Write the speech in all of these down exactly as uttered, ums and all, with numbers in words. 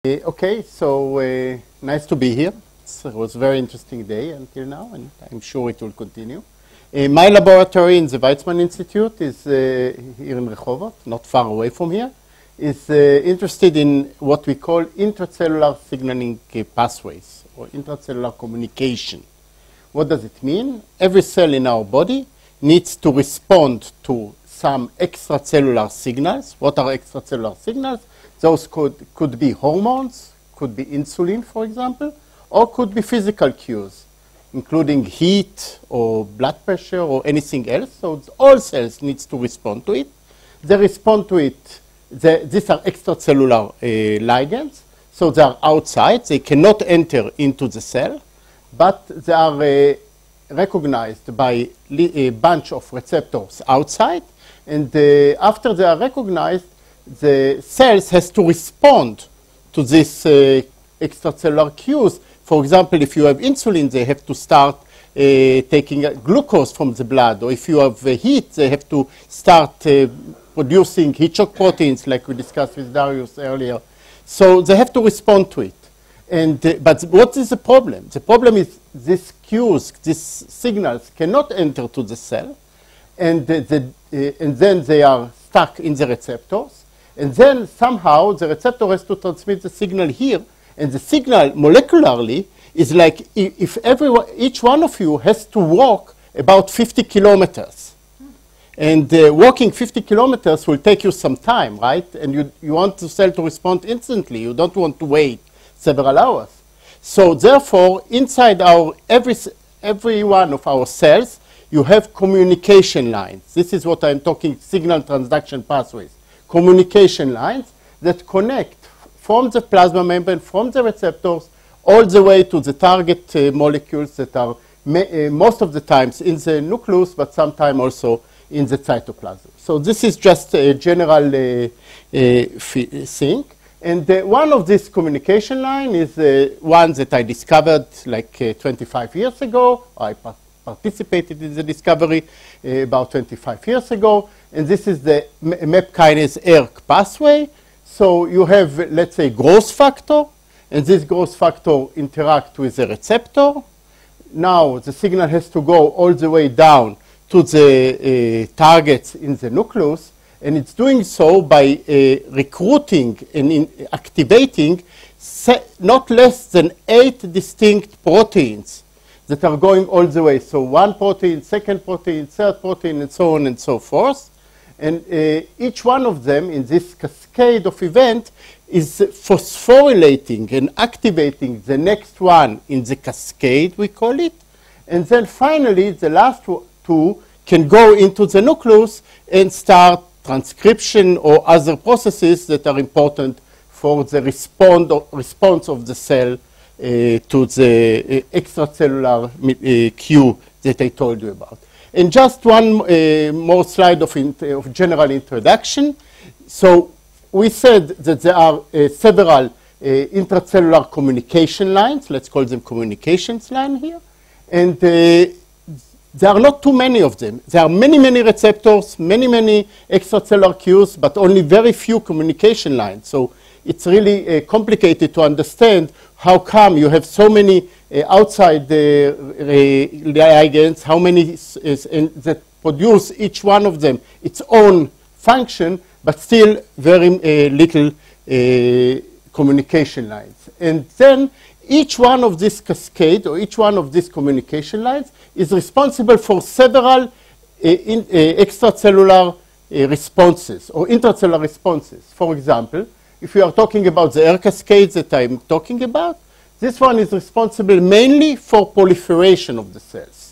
Okay, so uh, nice to be here. It was a very interesting day until now, and I'm sure it will continue. Uh, my laboratory in the Weizmann Institute is uh, here in Rehovot, not far away from here, is uh, interested in what we call intracellular signaling uh, pathways, or intracellular communication. What does it mean? Every cell in our body needs to respond to some extracellular signals. What are extracellular signals? Those could, could be hormones, could be insulin, for example, or could be physical cues, including heat or blood pressure or anything else. So all cells need to respond to it. They respond to it. They, these are extracellular uh, ligands. So they are outside. They cannot enter into the cell, but they are uh, recognized by a bunch of receptors outside. And uh, after they are recognized, the cells has to respond to these uh, extracellular cues. For example, if you have insulin, they have to start uh, taking uh, glucose from the blood. Or if you have uh, heat, they have to start uh, producing heat shock proteins, like we discussed with Darius earlier. So they have to respond to it. And, uh, but what is the problem? The problem is these cues, these signals cannot enter to the cell. And, uh, the, uh, and then they are stuck in the receptors. And then somehow the receptor has to transmit the signal here. And the signal molecularly is like if everyone, each one of you has to walk about fifty kilometers. And uh, walking fifty kilometers will take you some time, right? And you, you want the cell to respond instantly. You don't want to wait several hours. So therefore, inside our every, every one of our cells, you have communication lines. This is what I'm talking, signal transduction pathways. Communication lines that connect from the plasma membrane, from the receptors, all the way to the target uh, molecules that are ma uh, most of the times in the nucleus, but sometimes also in the cytoplasm. So this is just a general uh, uh, thing. And uh, one of these communication lines is uh, one that I discovered like uh, twenty-five years ago. I par participated in the discovery uh, about twenty-five years ago. And this is the M A P kinase E R K pathway. So you have, let's say, growth factor, and this growth factor interacts with the receptor. Now the signal has to go all the way down to the uh, targets in the nucleus, and it's doing so by uh, recruiting and in activating not less than eight distinct proteins that are going all the way. So one protein, second protein, third protein, and so on and so forth. And uh, each one of them in this cascade of events is phosphorylating and activating the next one in the cascade, we call it. And then finally, the last two can go into the nucleus and start transcription or other processes that are important for the respond response of the cell uh, to the uh, extracellular uh, cue that I told you about. And just one uh, more slide of, of general introduction. So we said that there are uh, several uh, intracellular communication lines. Let's call them communications line here. And uh, there are not too many of them. There are many, many receptors, many, many extracellular cues, but only very few communication lines. So it's really uh, complicated to understand how come you have so many uh, outside the uh, ligands, how many is, is in, that produce each one of them its own function, but still very uh, little uh, communication lines. And then each one of this cascade or each one of these communication lines is responsible for several uh, in, uh, extracellular uh, responses or intracellular responses. For example, if we are talking about the E R K cascades that I'm talking about, this one is responsible mainly for proliferation of the cells.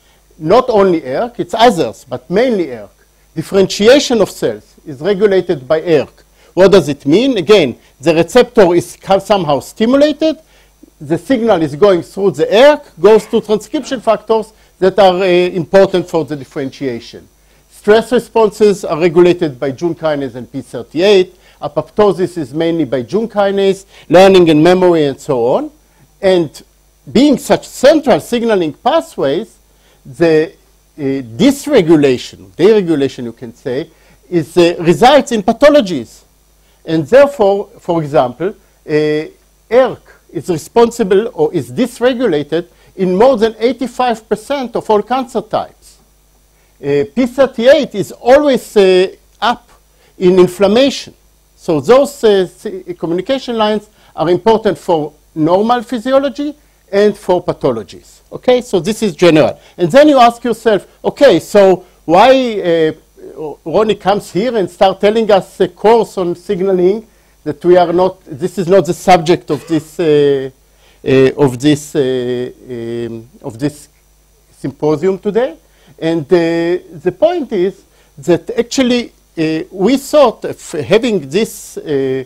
Not only E R K, it's others, but mainly E R K. Differentiation of cells is regulated by E R K. What does it mean? Again, the receptor is somehow stimulated. The signal is going through the E R K, goes to transcription factors that are uh, important for the differentiation. Stress responses are regulated by Jun kinase and P thirty-eight. Apoptosis is mainly by Jun kinase, learning and memory, and so on. And being such central signaling pathways, the uh, dysregulation, deregulation you can say, is, uh, results in pathologies. And therefore, for example, uh, E R K is responsible or is dysregulated in more than eighty-five percent of all cancer types. Uh, P thirty-eight is always uh, up in inflammation. So those uh, communication lines are important for normal physiology and for pathologies. Okay, so this is general. And then you ask yourself, okay, so why uh, Rony comes here and start telling us a course on signaling that we are not, this is not the subject of this, uh, uh, of this, uh, um, of this symposium today. And uh, the point is that actually uh, we thought of having this uh,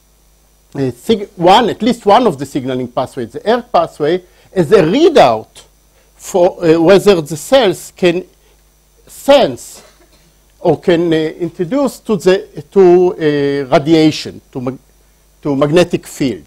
uh, sig one, at least one of the signaling pathways, the E R K pathway, as a readout for uh, whether the cells can sense or can uh, introduce to the to uh, radiation, to mag to magnetic field.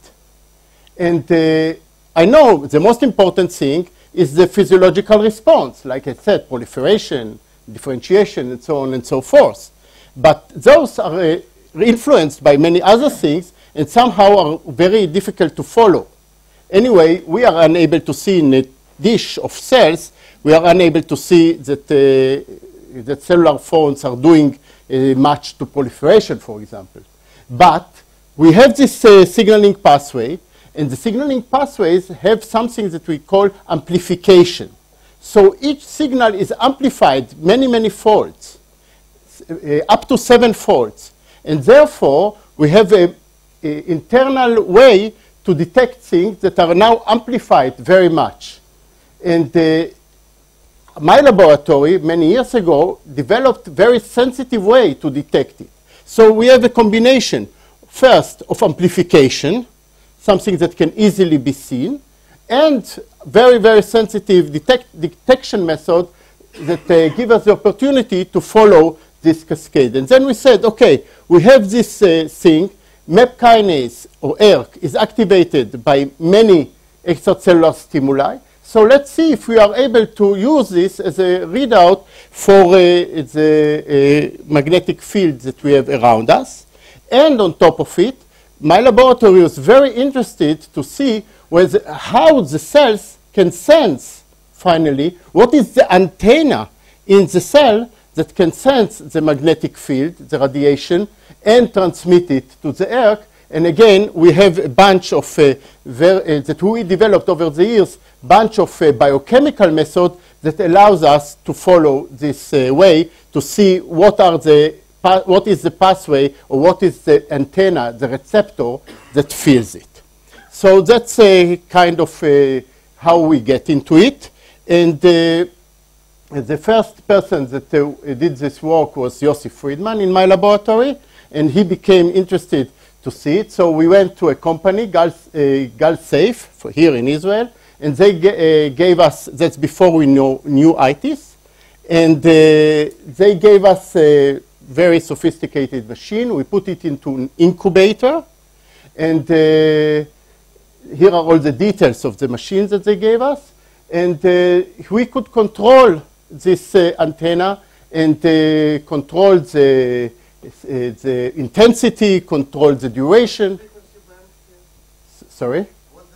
And uh, I know the most important thing is the physiological response, like I said, proliferation, differentiation, and so on and so forth. But those are uh, influenced by many other things and somehow are very difficult to follow. Anyway, we are unable to see in a dish of cells, we are unable to see that, uh, that cellular phones are doing uh, much to proliferation, for example. But we have this uh, signaling pathway, and the signaling pathways have something that we call amplification. So each signal is amplified many, many folds, uh, up to seven folds. And therefore, we have an internal way to detect things that are now amplified very much. And uh, my laboratory, many years ago, developed a very sensitive way to detect it. So we have a combination, first, of amplification, something that can easily be seen, and very, very sensitive detect detection method that uh, give us the opportunity to follow this cascade. And then we said, okay, we have this uh, thing, M A P kinase, or E R K, is activated by many extracellular stimuli. So let's see if we are able to use this as a readout for uh, the uh, magnetic field that we have around us. And on top of it, my laboratory was very interested to see whether, how the cells can sense, finally, what is the antenna in the cell that can sense the magnetic field, the radiation, and transmit it to the E R K. And again, we have a bunch of, uh, ver uh, that we developed over the years, bunch of uh, biochemical methods that allows us to follow this uh, way to see what are the what is the pathway or what is the antenna, the receptor that feels it. So that's a kind of uh, how we get into it. And uh, the first person that uh, did this work was Yossi Friedman in my laboratory, and he became interested to see it. So we went to a company, Gal, uh, Gal Safe, for here in Israel, and they uh, gave us, that's before we know, knew I T I S, and uh, they gave us a very sophisticated machine. We put it into an incubator, and uh, here are all the details of the machines that they gave us, and uh, we could control this uh, antenna and uh, control the, uh, the intensity, control the duration. S sorry?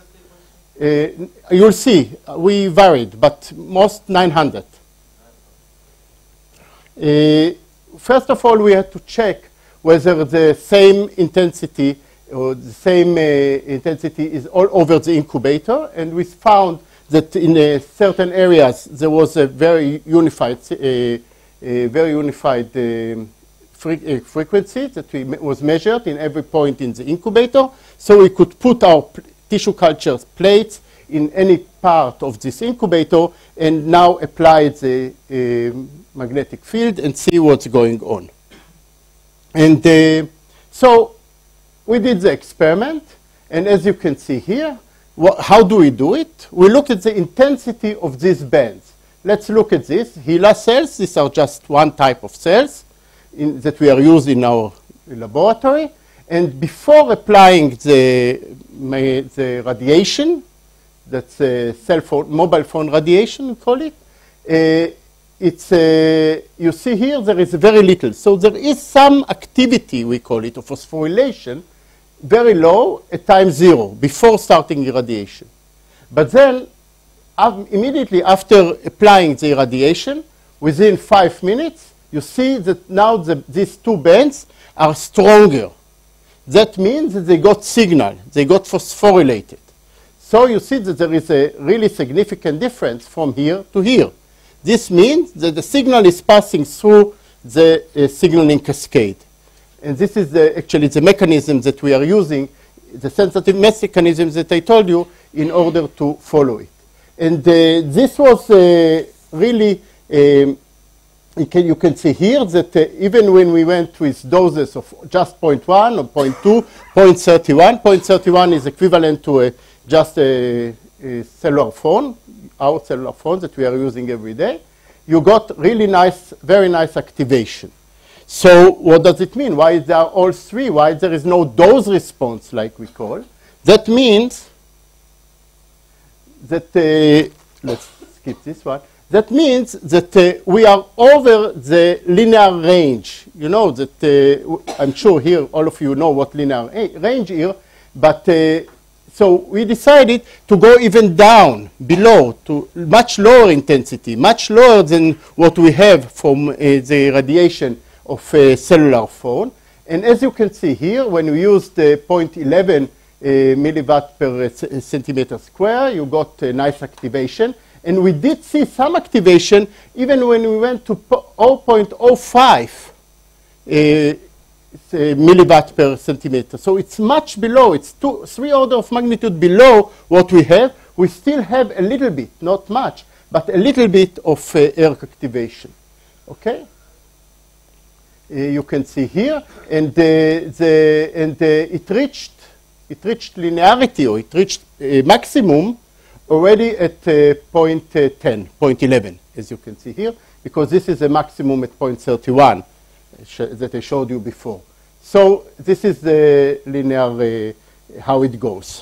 Uh, you'll see, we varied, but most nine hundred. Uh, first of all, we had to check whether the same intensity or the same uh, intensity is all over the incubator, and we found that in uh, certain areas there was a very unified, uh, a very unified um, fre uh, frequency that we was measured in every point in the incubator, so we could put our tissue culture plates in any part of this incubator and now apply the uh, magnetic field and see what's going on. And uh, so we did the experiment, and as you can see here, how do we do it? We look at the intensity of these bands. Let's look at this. HeLa cells, these are just one type of cells in, that we are using in our laboratory. And before applying the, my, the radiation, that's a cell phone, mobile phone radiation, we call it, uh, it's, uh, you see here there is very little. So there is some activity, we call it, of phosphorylation very low at time zero, before starting irradiation. But then, uh, immediately after applying the irradiation, within five minutes, you see that now the, these two bands are stronger. That means that they got signal, they got phosphorylated. So you see that there is a really significant difference from here to here. This means that the signal is passing through the uh, signaling cascade. And this is the, actually the mechanism that we are using, the sensitive mechanism that I told you, in order to follow it. And uh, this was uh, really, um, you, can, you can see here that uh, even when we went with doses of just zero point one or zero point two, zero point three one, zero point three one is equivalent to a, just a, a cellular phone, our cellular phone that we are using every day, you got really nice, very nice activation. So what does it mean? Why there are all three? Why there is no dose response, like we call? That means that, uh, let's skip this one. That means that uh, we are over the linear range. You know that, uh, I'm sure here all of you know what linear range here, but uh, so we decided to go even down, below, to much lower intensity, much lower than what we have from uh, the radiation of a cellular phone. And as you can see here, when we used the zero point one one uh, milliwatt per uh, centimeter square, you got a nice activation. And we did see some activation even when we went to zero point zero five uh, milliwatt per centimeter. So it's much below. It's two, three order of magnitude below what we have. We still have a little bit, not much, but a little bit of uh, E R K activation. Okay? Uh, you can see here, and the, the and uh, it reached it reached linearity, or it reached uh, maximum already at uh, zero point one zero, zero point one one, as you can see here, because this is a maximum at zero point three one uh, that I showed you before. So this is the linear uh, how it goes.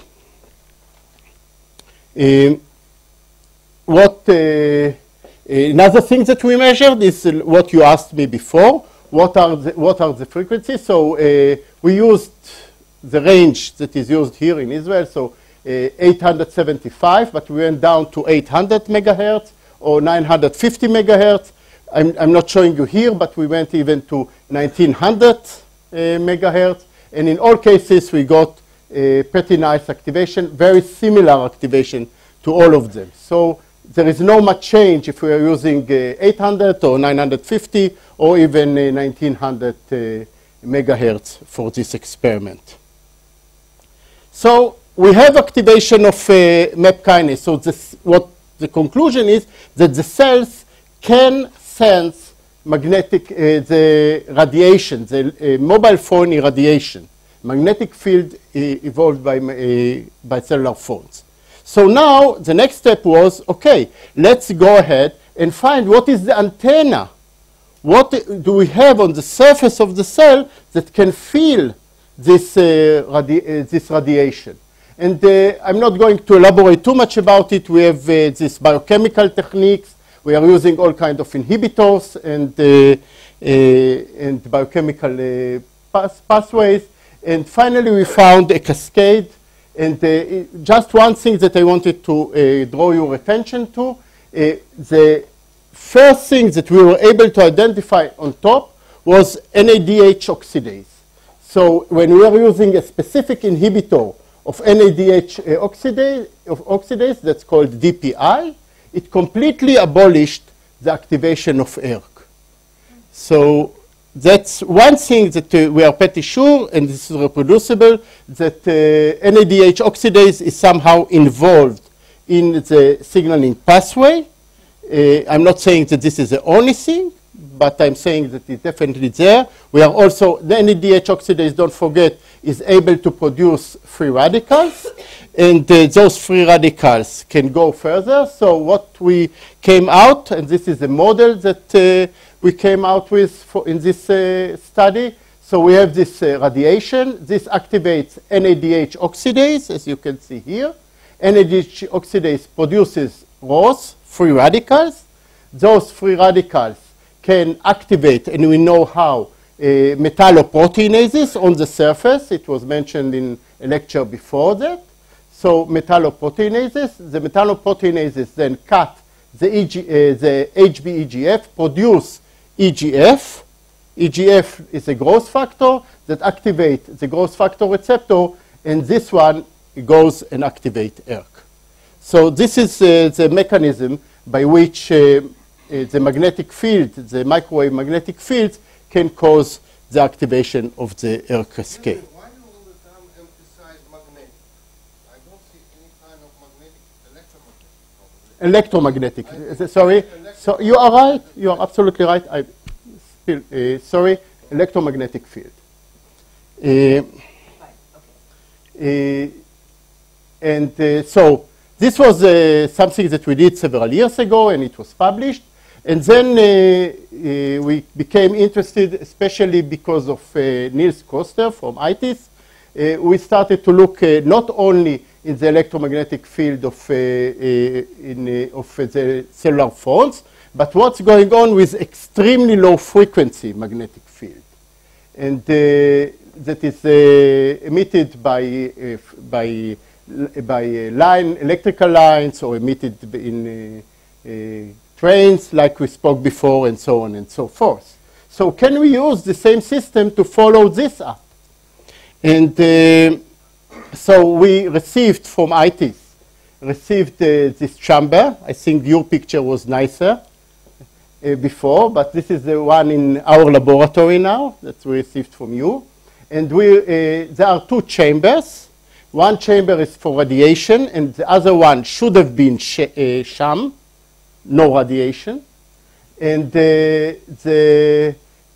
Um, what uh, another thing that we measured is uh, what you asked me before. What are the, what are the frequencies? So uh, we used the range that is used here in Israel, so uh, eight hundred seventy-five, but we went down to eight hundred megahertz or nine hundred fifty megahertz. I'm, I'm not showing you here, but we went even to nineteen hundred uh, megahertz. And in all cases, we got a pretty nice activation, very similar activation to all of them. So there is no much change if we are using uh, eight hundred or nine hundred fifty or even uh, nineteen hundred uh, megahertz for this experiment. So we have activation of uh, MAP kinase. So this, what the conclusion is that the cells can sense magnetic, uh, the radiation, the uh, mobile phone irradiation, magnetic field uh, evolved by, uh, by cellular phones. So now the next step was, okay, let's go ahead and find what is the antenna. What do we have on the surface of the cell that can feel this, uh, radi uh, this radiation? And uh, I'm not going to elaborate too much about it. We have uh, these biochemical techniques. We are using all kinds of inhibitors and, uh, uh, and biochemical uh, pass pathways. And finally, we found a cascade. And uh, just one thing that I wanted to uh, draw your attention to, uh, the first thing that we were able to identify on top was N A D H oxidase. So when we are using a specific inhibitor of N A D H uh, oxidase, of oxidase, that's called D P I, it completely abolished the activation of E R K. So that's one thing that uh, we are pretty sure, and this is reproducible, that uh, N A D H oxidase is somehow involved in the signaling pathway. Uh, I'm not saying that this is the only thing, but I'm saying that it's definitely there. We are also, the N A D H oxidase, don't forget, is able to produce free radicals, and uh, those free radicals can go further. So what we came out, and this is a model that uh, we came out with for in this uh, study. So we have this uh, radiation. This activates N A D H oxidase, as you can see here. N A D H oxidase produces R O S, free radicals. Those free radicals can activate, and we know how, metalloproteinases on the surface. It was mentioned in a lecture before that. So metalloproteinases, the metalloproteinases then cut the, E G, uh, the H B E G F, produce E G F. E G F is a growth factor that activates the growth factor receptor, and this one goes and activates E R K. So this is uh, the mechanism by which uh, uh, the magnetic field, the microwave magnetic field, can cause the activation of the E R K cascade. Why do you all the time emphasize magnetic? I don't see any kind of magnetic, electromagnetic. Electromagnetic. Uh, sorry. Electromagnetic. So you are right. You are absolutely right. I still, uh, sorry. Electromagnetic field. Uh, uh, and uh, so this was uh, something that we did several years ago, and it was published. And then uh, uh, we became interested, especially because of uh, Niels Koster from I T I S. Uh, we started to look uh, not only in the electromagnetic field of, uh, uh, in, uh, of uh, the cellular phones, but what's going on with extremely low frequency magnetic field. And uh, that is uh, emitted by, uh, by, by line, electrical lines, or emitted in uh, uh, trains, like we spoke before, and so on and so forth. So can we use the same system to follow this up? And uh, so we received from I T I S, received uh, this chamber. I think your picture was nicer uh, before, but this is the one in our laboratory now that we received from you. And we, uh, there are two chambers. One chamber is for radiation, and the other one should have been sh uh, sham, no radiation. And, uh, the,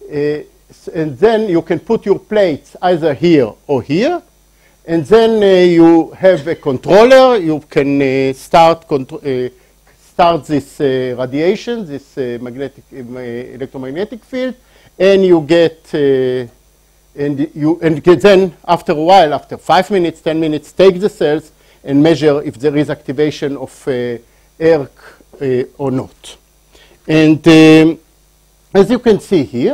uh, and then you can put your plates either here or here. And then uh, you have a controller. You can uh, start, uh, start this uh, radiation, this uh, magnetic, uh, electromagnetic field, and you get, uh, and you, and then after a while, after five minutes, ten minutes, take the cells and measure if there is activation of uh, E R K uh, or not. And um, as you can see here,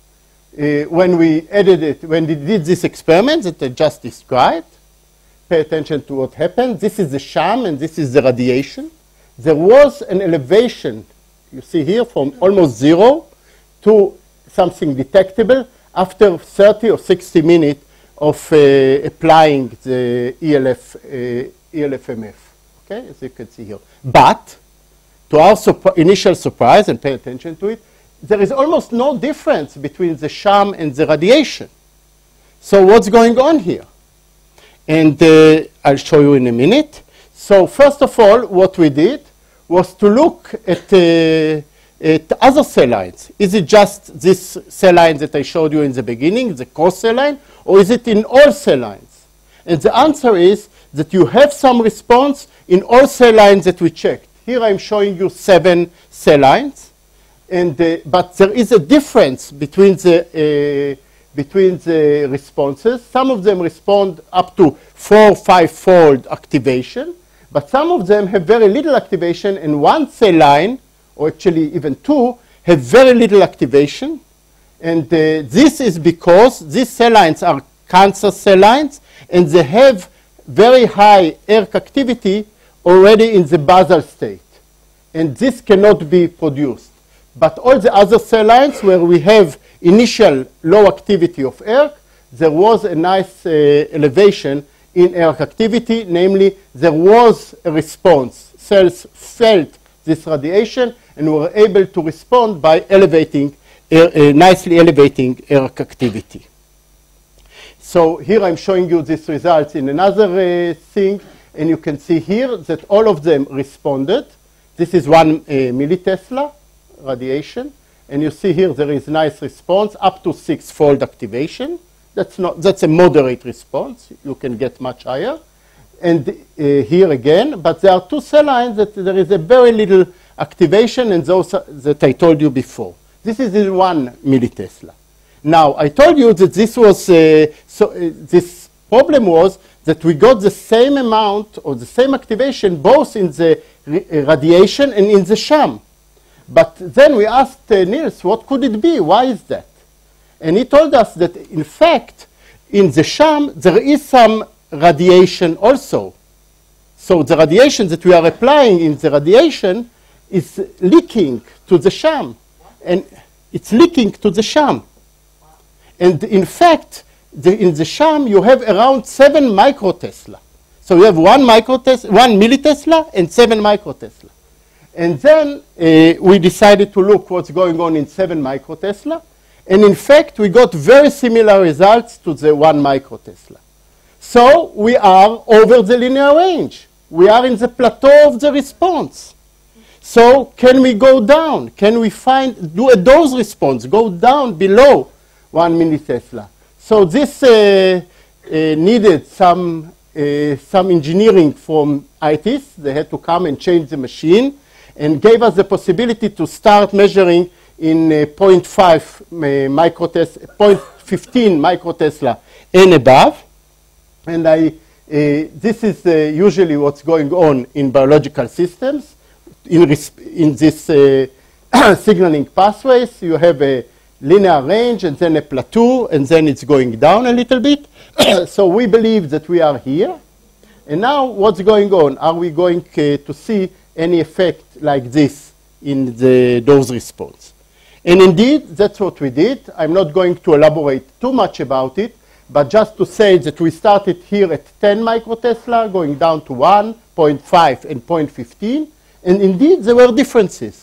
Uh, when we added it, when we did this experiment that I just described, pay attention to what happened. This is the sham, and this is the radiation. There was an elevation, you see here, from almost zero to something detectable after thirty or sixty minutes of uh, applying the E L F, uh, E L F M F, okay, as you can see here. But, to our initial surprise, and pay attention to it, there is almost no difference between the sham and the radiation. So what's going on here? And uh, I'll show you in a minute. So first of all, what we did was to look at, uh, at other cell lines. Is it just this cell line that I showed you in the beginning, the core cell line, or is it in all cell lines? And the answer is that you have some response in all cell lines that we checked. Here I'm showing you seven cell lines. And, uh, but there is a difference between the, uh, between the responses. Some of them respond up to four, five-fold activation, but some of them have very little activation, and one cell line, or actually even two, have very little activation. And uh, this is because these cell lines are cancer cell lines, and they have very high E R K activity already in the basal state. And this cannot be produced. But all the other cell lines where we have initial low activity of E R K, there was a nice uh, elevation in E R K activity. Namely, there was a response. Cells felt this radiation and were able to respond by elevating, uh, uh, nicely elevating E R K activity. So here I'm showing you these results in another uh, thing. And you can see here that all of them responded. This is one uh, millitesla radiation, and you see here there is nice response up to six-fold activation. That's not that's a moderate response. You can get much higher. And uh, here again, but there are two cell lines that there is a very little activation, and those are, that I told you before. This is in one millitesla. Now I told you that this was uh, so. Uh, this problem was that we got the same amount or the same activation both in the radiation and in the sham. But then we asked uh, Niels, what could it be? Why is that? And he told us that, in fact, in the sham, there is some radiation also. So the radiation that we are applying in the radiation is leaking to the sham. And it's leaking to the sham. And in fact, the, in the sham, you have around seven microtesla. So you have one microtesla, one millitesla and seven microtesla. And then uh, we decided to look what's going on in seven microtesla. And in fact, we got very similar results to the one microtesla. So we are over the linear range. We are in the plateau of the response. So can we go down? Can we find, do a dose response, go down below one millitesla? So this uh, uh, needed some, uh, some engineering from I T I S. They had to come and change the machine and gave us the possibility to start measuring in uh, zero point five uh, microtesla, zero point one five microtesla and above. And I, uh, this is uh, usually what's going on in biological systems. In, in this uh, signaling pathways, you have a linear range and then a plateau, and then it's going down a little bit. So we believe that we are here. And now what's going on? Are we going uh, to see any effect like this in the dose response? And indeed, that's what we did. I'm not going to elaborate too much about it, but just to say that we started here at ten microtesla, going down to one, zero point five, and zero point one five. And indeed, there were differences.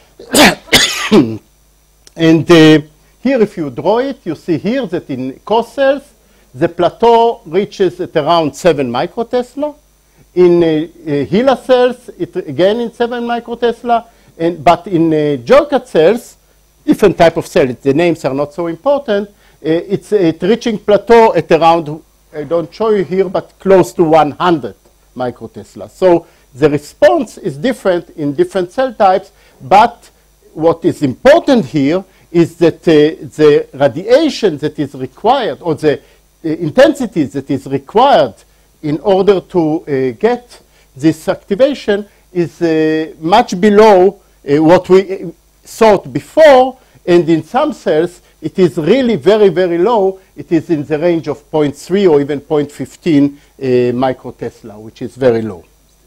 And uh, here, if you draw it, you see here that in core cells, the plateau reaches at around seven microtesla. In uh, uh, HeLa cells, it again in seven microtesla. And, but in uh, Jurkat cells, different type of cell, the names are not so important, uh, it's, uh, it's reaching plateau at around, I don't show you here, but close to one hundred microtesla. So the response is different in different cell types, but what is important here is that uh, the radiation that is required, or the, the intensity that is required in order to uh, get this activation is uh, much below uh, what we thought before, and in some cells it is really very, very low. It is in the range of zero point three or even zero point one five uh, microtesla, which is very low.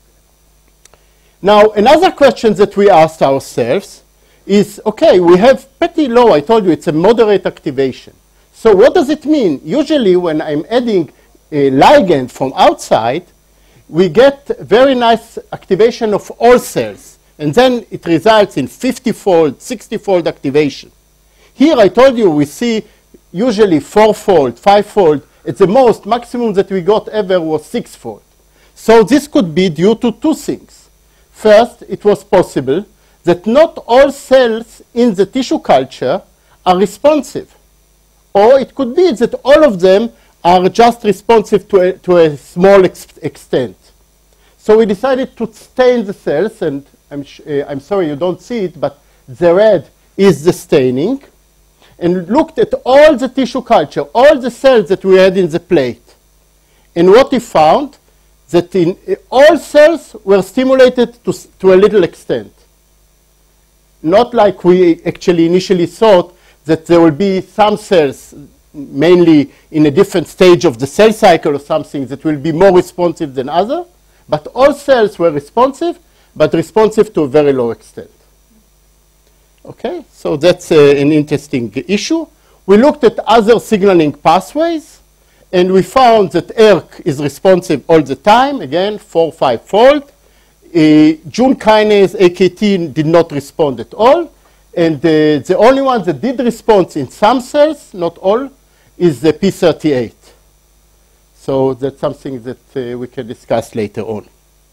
Now, another question that we asked ourselves is, okay, we have pretty low, I told you it's a moderate activation. So what does it mean? Usually when I'm adding a ligand from outside, we get very nice activation of all cells. And then it results in fifty-fold, sixty-fold activation. Here I told you we see usually four-fold, five-fold. At the most, maximum that we got ever was six-fold. So this could be due to two things. First, it was possible that not all cells in the tissue culture are responsive. Or it could be that all of them are just responsive to a, to a small ex extent. So we decided to stain the cells, and I'm, sh uh, I'm sorry you don't see it, but the red is the staining, and looked at all the tissue culture, all the cells that we had in the plate. And what he found, that in uh, all cells were stimulated to, to a little extent. Not like we actually initially thought that there will be some cells, mainly in a different stage of the cell cycle or something, that will be more responsive than others. But all cells were responsive, but responsive to a very low extent. Okay, so that's uh, an interesting issue. We looked at other signaling pathways, and we found that E R K is responsive all the time, again, four, five-fold. Uh, Jun kinase, A K T, did not respond at all. And uh, the only one that did respond in some cells, not all, is the P thirty-eight. So that's something that uh, we can discuss later on.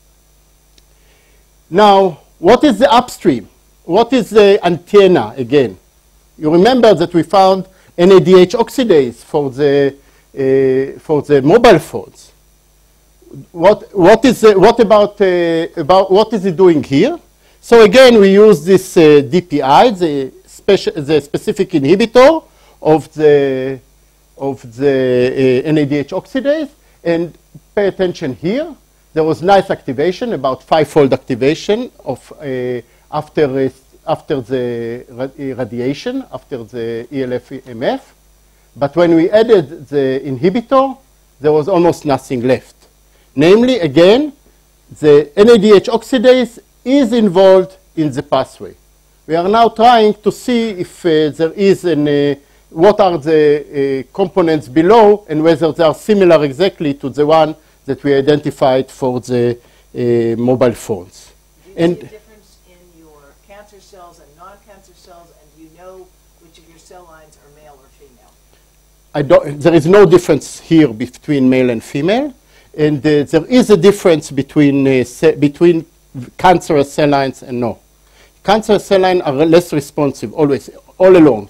Now, what is the upstream? What is the antenna again? You remember that we found N A D H oxidase for the, uh, for the mobile phones. What, what, is, uh, what, about, uh, about, what is it doing here? So again, we use this uh, D P I, the, special, the specific inhibitor of the, of the uh, N A D H oxidase. And pay attention here. There was nice activation, about five-fold activation of, uh, after, uh, after the rad radiation, after the E L F M F. But when we added the inhibitor, there was almost nothing left. Namely, again, the N A D H oxidase is involved in the pathway. We are now trying to see if uh, there is an, uh, what are the uh, components below and whether they are similar exactly to the one that we identified for the uh, mobile phones. Do you and see a difference in your cancer cells and non-cancer cells, and do you know which of your cell lines are male or female? I don't, there is no difference here between male and female. And uh, there is a difference between, uh, between cancerous cell lines and no. Cancerous cell lines are less responsive, always, all along.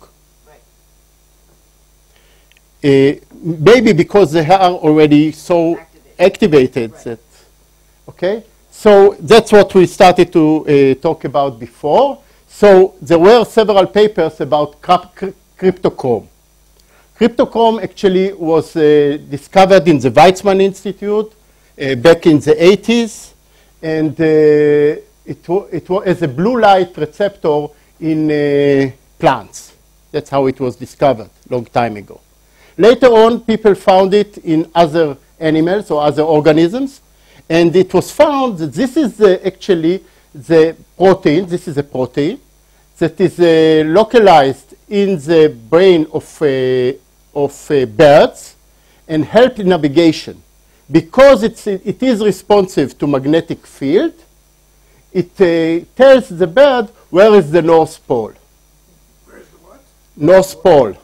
Right. Uh, maybe because they are already so activated, activated right. that, okay? So that's what we started to uh, talk about before. So there were several papers about cryptochrome. Cryptochrome actually was uh, discovered in the Weizmann Institute uh, back in the eighties, and uh, it, it was as a blue light receptor in uh, plants. That's how it was discovered a long time ago. Later on, people found it in other animals or other organisms, and it was found that this is uh, actually the protein, this is a protein, that is uh, localized in the brain of uh, of uh, birds and help in navigation. Because it's, it is responsive to magnetic field, it uh, tells the bird where is the North Pole. Where is the what? North Pole.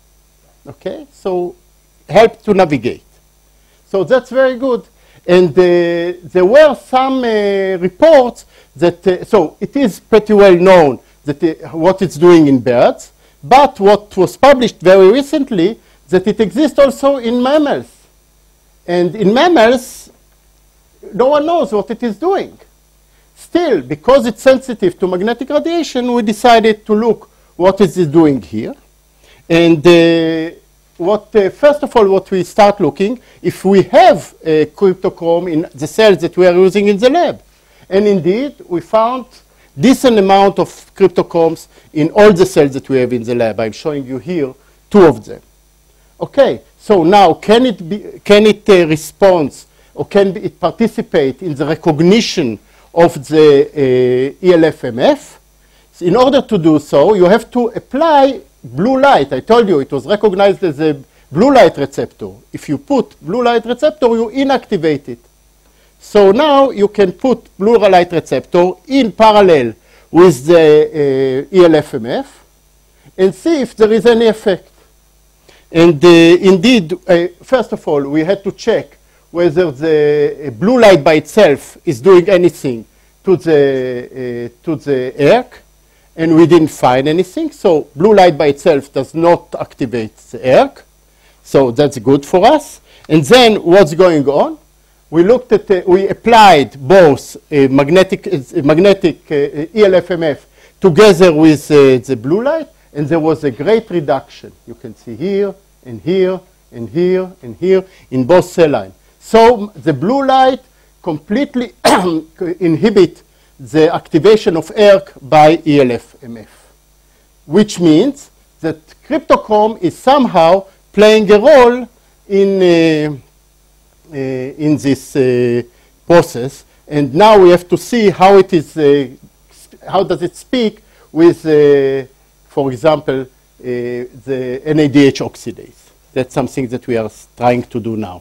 Okay, so help to navigate. So that's very good. And uh, there were some uh, reports that, uh, so it is pretty well known that uh, what it's doing in birds, but what was published very recently that it exists also in mammals. And in mammals, no one knows what it is doing. Still, because it's sensitive to magnetic radiation, we decided to look what is it doing here. And uh, what, uh, first of all, what we start looking, if we have uh, cryptochrome in the cells that we are using in the lab. And indeed, we found decent amount of cryptochromes in all the cells that we have in the lab. I'm showing you here two of them. Okay, so now can it, be, can it uh, respond or can it participate in the recognition of the uh, E L F M F? So in order to do so, you have to apply blue light. I told you it was recognized as a blue light receptor. If you put blue light receptor, you inactivate it. So now you can put blue light receptor in parallel with the uh, E L F M F and see if there is any effect. And uh, indeed, uh, first of all, we had to check whether the uh, blue light by itself is doing anything to the, uh, to the E R K, and we didn't find anything. So blue light by itself does not activate the E R K. So that's good for us. And then what's going on? We looked at, uh, we applied both uh, magnetic, uh, magnetic uh, E L F M F together with uh, the blue light, and there was a great reduction. You can see here, and here, and here, and here, in both cell lines. So the blue light completely inhibit the activation of E R K by E L F M F, which means that cryptochrome is somehow playing a role in, uh, uh, in this uh, process. And now we have to see how it is, uh, how does it speak with, uh, for example, uh, the N A D H oxidase. That's something that we are trying to do now.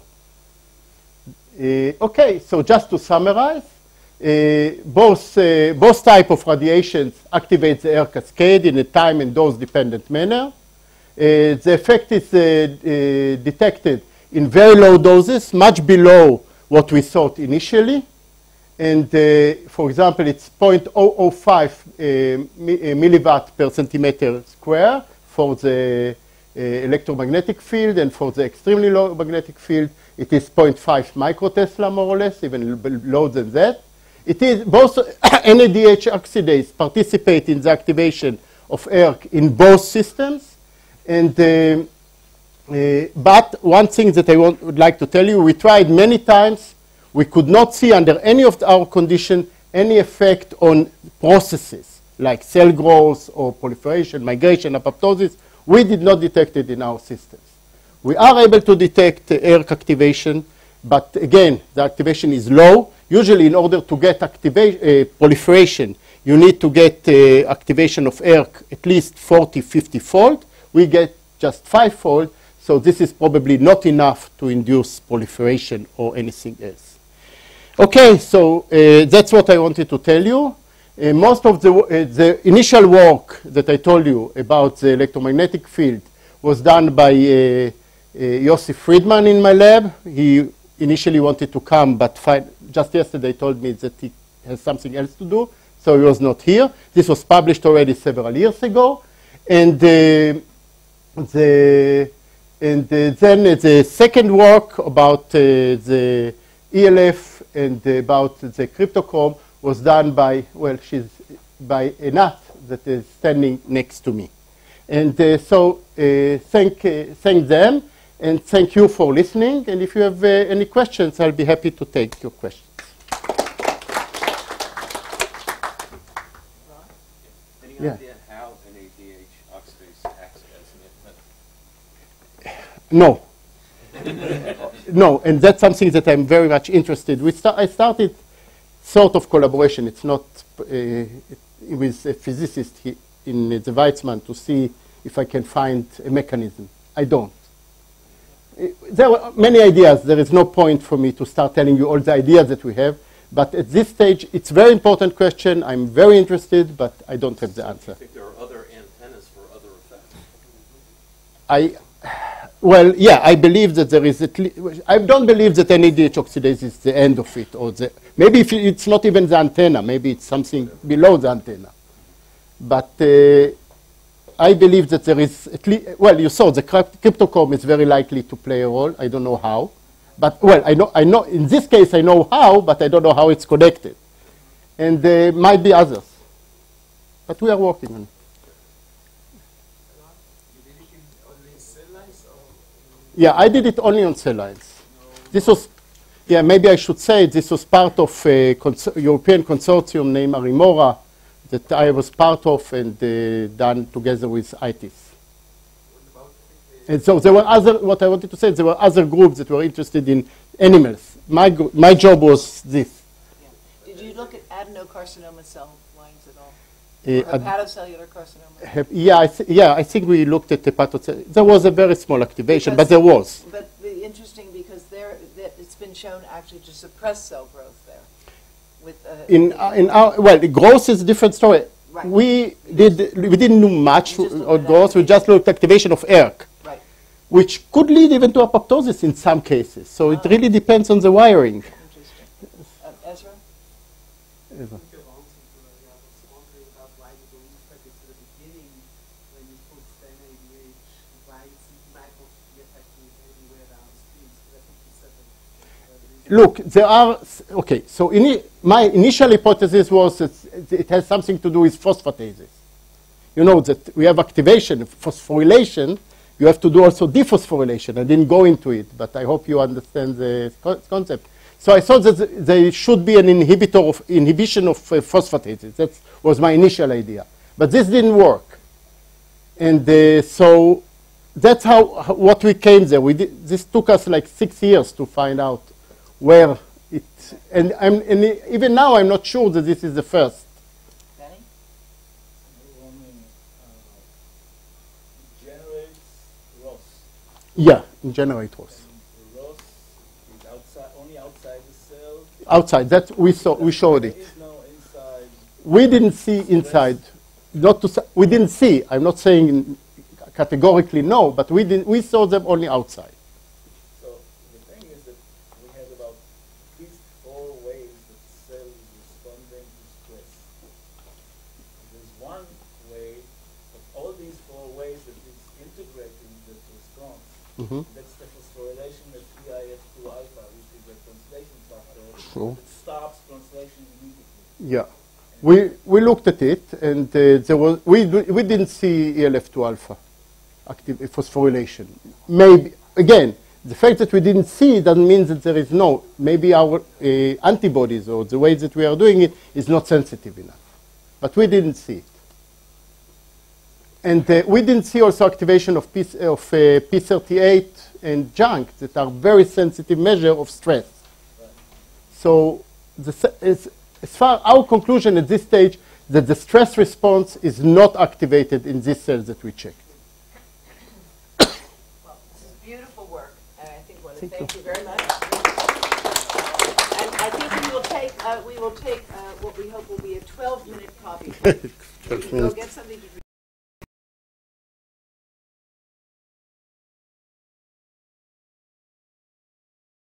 Uh, okay, so just to summarize, uh, both, uh, both type of radiations activate the E R cascade in a time and dose-dependent manner. Uh, the effect is uh, uh, detected in very low doses, much below what we thought initially. And uh, for example, it's zero point zero zero five uh, milliwatt per centimeter square for the uh, electromagnetic field, and for the extremely low magnetic field, it is zero point five microtesla, more or less, even lower than that. It is both N A D H oxidase participate in the activation of E R K in both systems. And, uh, uh, but one thing that I want, would like to tell you, we tried many times. We could not see under any of our conditions any effect on processes like cell growth or proliferation, migration, apoptosis. We did not detect it in our systems. We are able to detect uh, E R K activation, but again, the activation is low. Usually, in order to get activation, uh, proliferation, you need to get uh, activation of E R K at least forty, fifty fold. We get just five fold, so this is probably not enough to induce proliferation or anything else. Okay, so uh, that's what I wanted to tell you. Uh, most of the, uh, the initial work that I told you about the electromagnetic field was done by uh, uh, Yossi Friedman in my lab. He initially wanted to come, but just yesterday told me that he has something else to do, so he was not here. This was published already several years ago. And, uh, the, and uh, then uh, the second work about uh, the E L F and uh, about the cryptochrome was done by, well, she's by Enat that is standing next to me. And uh, so uh, thank, uh, thank them, and thank you for listening. And if you have uh, any questions, I'll be happy to take your questions. Any Yeah. idea how N A D H oxidase acts as an inhibitor? No. No, and that's something that I'm very much interested. We sta I started sort of collaboration. It's not uh, with a physicist he, in uh, the Weizmann to see if I can find a mechanism. I don't. Uh, there were many ideas. There is no point for me to start telling you all the ideas that we have. But at this stage, it's a very important question. I'm very interested, but I don't have the answer. I think there are other antennas for other effects. I, well, yeah, I believe that there is at least, I don't believe that N A D H oxidase is the end of it, or the, maybe if it's not even the antenna, maybe it's something below the antenna. But uh, I believe that there is at least, well, you saw the cryptochrome is very likely to play a role. I don't know how. But, well, I know, I know, in this case, I know how, but I don't know how it's connected. And there might be others. But we are working on it. Yeah, I did it only on cell lines. This was, yeah, maybe I should say this was part of a cons European consortium named Arimora that I was part of and uh, done together with I T I S. And so there were other, what I wanted to say, there were other groups that were interested in animals. My, my job was this. Yeah. Did you look at adenocarcinoma cell lines at all? Uh, Or hepatocellular carcinoma? Hep yeah, I yeah, I think we looked at hepatocellular. There was a very small activation, Because but there was. But the interesting because there, that it's been shown actually to suppress cell growth there. With, uh, In, uh, in our, well, the growth is a different story. Right. We, did, we didn't do much You just looked on at growth, we just looked at activation of E R K. Right. Which could lead even to apoptosis in some cases. So it Ah. really depends on the wiring. Interesting. Uh, Ezra? Ezra. Look, there are, okay, so ini my initial hypothesis was that it has something to do with phosphatases. You know that we have activation, phosphorylation, you have to do also dephosphorylation. I didn't go into it, but I hope you understand the co concept. So I thought that there should be an inhibitor of inhibition of uh, phosphatases. That was my initial idea. But this didn't work. And uh, so that's how, how what we came there. We did, this took us like six years to find out where it, and, I'm, and even now I'm not sure that this is the first. Danny? Generates R O S. Yeah, in generate R O S. And R O S is outside, only outside the cell. Outside, that we saw, we showed it. There is no inside. We didn't see inside. Not to, s- we didn't see. I'm not saying categorically no, but we didn't. We saw them only outside. So the thing is that we have about at least four ways that the cell is responding to stress. There's one way of all these four ways that it's integrating that response. Mhm. That's the phosphorylation of E I F two alpha, which is a translation factor Sure. that stops translation immediately. Yeah. We, we looked at it, and uh, there was, we, do, we didn't see E L F two alpha active phosphorylation. Maybe, again, the fact that we didn't see it doesn't mean that there is no. Maybe our uh, antibodies or the way that we are doing it is not sensitive enough. But we didn't see it. And uh, we didn't see also activation of, P, of uh, P thirty-eight and junk that are very sensitive measure of stress. Right. So the, as, as far our conclusion at this stage that the stress response is not activated in these cells that we checked. Well, this is beautiful work, and I think I want to Thank thank you. you very much. And I think we will take, uh, we will take uh, what we hope will be a twelve-minute coffee break. twelve You can go minutes. get something to